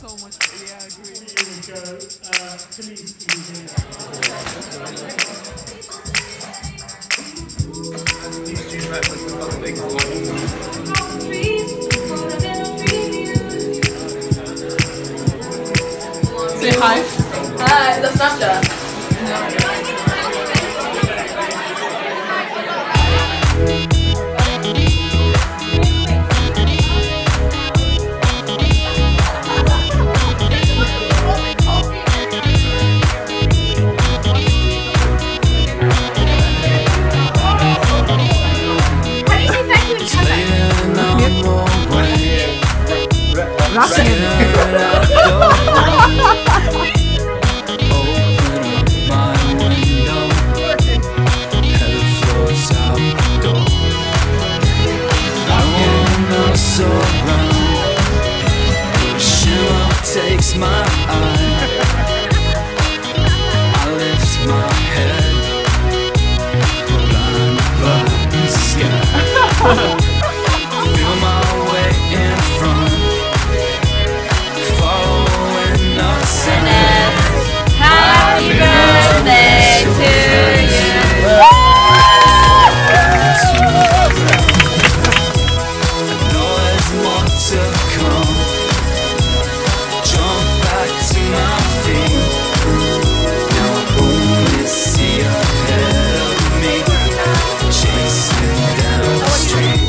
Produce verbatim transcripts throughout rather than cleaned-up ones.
so much. Yeah, I agree. Here we go. Uh, please, please. Say hi. Hi, the Snapchat. Takes my eye, I lift my head, blind by the sky. Feel my way in front, following the sun. Happy birthday to you. I know there's more to come. Jump back to my feet. Now I only see ahead of me, chasing down the street.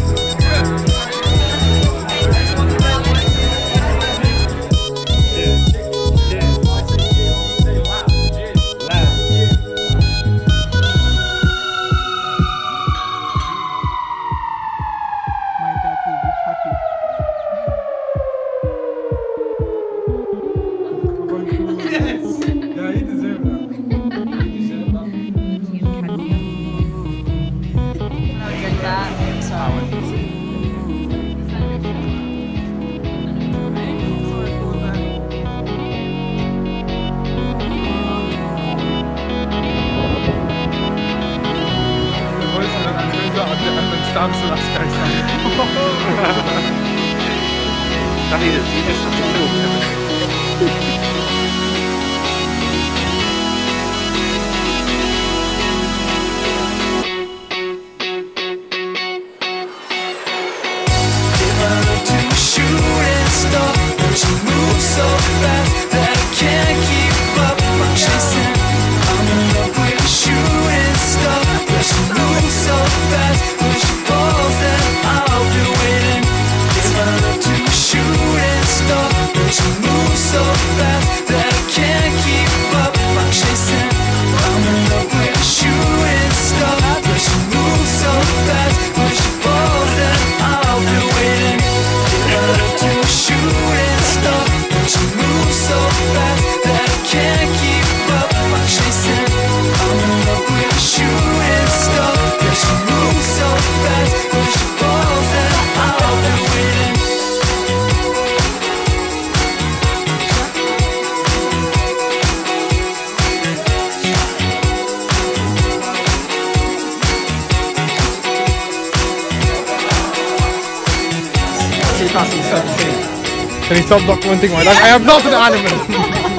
My dad will be happy. Yeah, you deserve that. You deserve that. Drink that. I'm sorry. The voice of the turns out and then stabs the last guy's Danny, you just have to film everything. So fast that I can't keep up. I'm chasing, I'm in love with a shooting star. But she moves so fast when she falls, then I'll be waiting. Give my love to a shooting star. But she moves so fast that I can't keep up. I'm chasing, I'm in love with a shooting star. But she moves so fast when she falls, then I'll be waiting. Give my love to a shooting star. She moves so fast that I can't keep up. I'm chasing, I'm in love with a shooting star. Yeah, she moves so fast when she falls, then I'll be waiting. Can you stop documenting my life? I am not an animal.